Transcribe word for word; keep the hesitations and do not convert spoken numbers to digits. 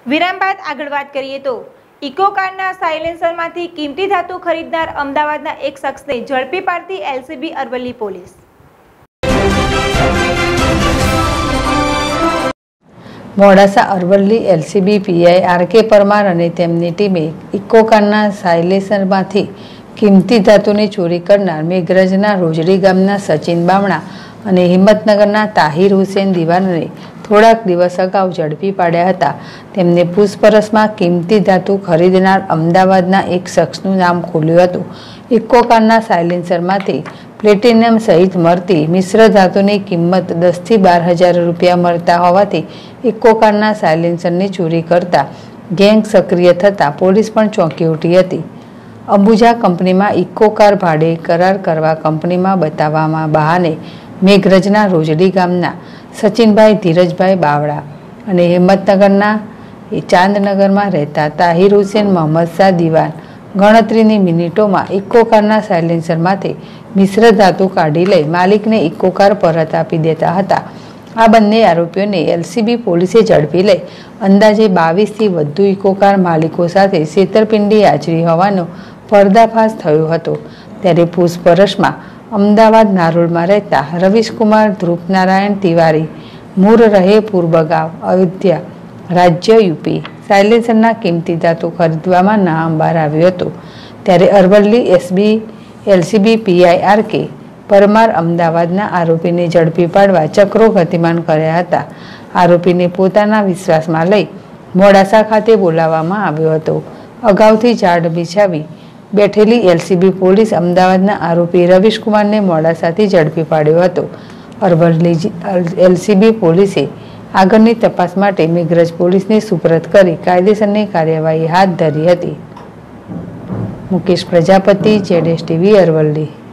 વિરામ બાદ આગળ વાત કરીએ તો ઇકો કારના સાયલેન્સરમાંથી કિંમતી ધાતુ ખરીદનાર અમદાવાદના એક શખ્સને ઝડપી પાડતી LCB Aravalli police. Modasa Aravalli LCB PI R K Parmar અને તેમની ટીમે ઇકો કારના સાયલેન્સરમાંથી કિંમતી ધાતુની ચોરી કરનાર મેઘરજના રોજડી ગામના સચિન બામણા અને હિંમતનગરના તાહિર હુસેન દિવાનને થોડાક દિવસ અગાઉ ઝડપી પાડ્યા હતા। તેમને પૂછપરછમાં કિંમતી ધાતુ ખરીદનાર અમદાવાદના એક શખ્સનું નામ ખુલ્યું હતું। ઇકો કારના સાયલેન્સરમાંથી પ્લેટિનમ સહિત મળતી મિશ્ર ધાતુની કિંમત દસથી બાર હજાર રૂપિયા મળતા હોવાથી ઇકો કારના સાયલેન્સરની ચોરી કરતા ગેંગ સક્રિય થતાં પોલીસ પણ ચોંકી ઉઠી હતી। અંબુજા કંપનીમાં ઇકો કાર ભાડે કરાર કરવા કંપનીમાં બતાવવામાં બહાને મેઘરજના રોજડી ગામના સચિનભાઈ ધીરજભાઈ બાવળા અને હિંમતનગરના ચાંદનગરમાં રહેતા તાહિર હુસેન મોહમ્મદ શાહ દિવાન ગણતરીની મિનિટોમાં ઇકો કારના સાયલેન્સરમાંથી મિશ્ર ધાતુ કાઢી લઈ માલિકને ઇકો કાર પરત આપી દેતા હતા। આ બંને આરોપીઓને એલસીબી પોલીસે ઝડપી લઈ અંદાજે બાવીસથી વધુ ઇકો કાર માલિકો સાથે છેતરપિંડી આચરી હોવાનો પર્દાફાશ થયો હતો। ત્યારે પૂછપરછમાં અમદાવાદ નારોલમાં રહેતા રવિશકુમાર ધ્રુપનારાયણ તિવારી મૂળ રહે પૂર્વગાંવ અયોધ્યા રાજ્ય યુપી સાયલેન્સરના કિંમતી ધાતુ ખરીદવામાં નામ બહાર આવ્યું હતું। ત્યારે Aravalli SB LCB PI R K Parmar અમદાવાદના આરોપીને ઝડપી પાડવા ચક્રો ગતિમાન કર્યા હતા। આરોપીને પોતાના વિશ્વાસમાં લઈ મોડાસા ખાતે બોલાવવામાં આવ્યો હતો। અગાઉથી ઝાડ બિછાવી બેઠેલી એલસીબી પોલીસ અમદાવાદના આરોપી રવિશકુમારને મોડાસાથી ઝડપી પાડ્યો હતો। અરવલ્લી એલસીબી પોલીસે આગળની તપાસ માટે મેઘરજ પોલીસને સુપરત કરી કાયદેસરની કાર્યવાહી હાથ ધરી હતી। મુકેશ પ્રજાપતિ, જેડેશ ટીવી, અરવલ્લી।